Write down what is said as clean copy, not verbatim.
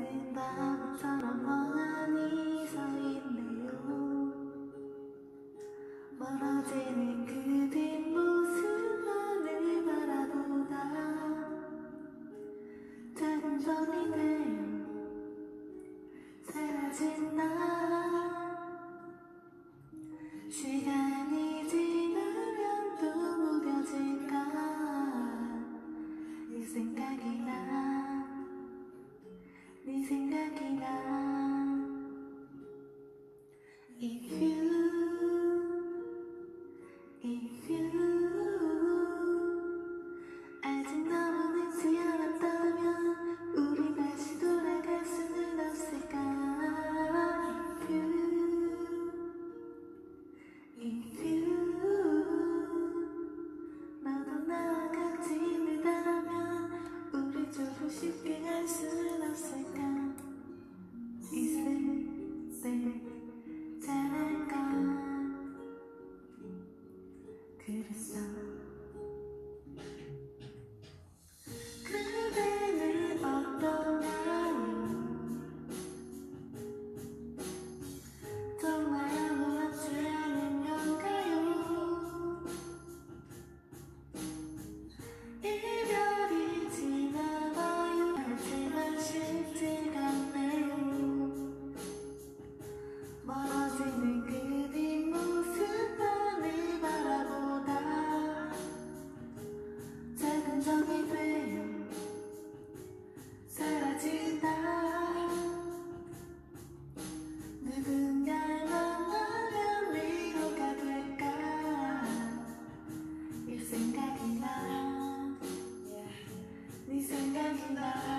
맑은 밤처럼 멍하니 서있네요. 멀어지는 그 뒷모습만을 바라보다 작은 점이 되어 사라진 나. 시간이 지나면 또 무뎌질까. 네 생각이 나, 네 생각이 나. If you 아직 너무 늦지 않았다면 우리 다시 돌아갈 수는 없을까. If you 너도 나와 같이 힘들다면 우리 조금 쉽게 갈 수는 없을까. 있을 때 잘할까. 그랬어. 그대는 어떠나요? 정말 아무렇지 않은 건가요? 이별이 지나봐요. 하지만 쉽지가 않네요. 멀어지는 그 뒷모습만을 바라보다 작은 점이 되어 사라진다. 누군가를 만나면 위로가 될까. 네 생각이 나, 네 생각이 나.